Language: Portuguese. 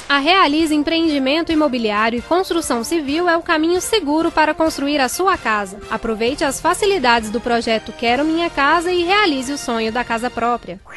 A Realize Empreendimento Imobiliário e Construção Civil é o caminho seguro para construir a sua casa. Aproveite as facilidades do projeto Quero Minha Casa e realize o sonho da casa própria.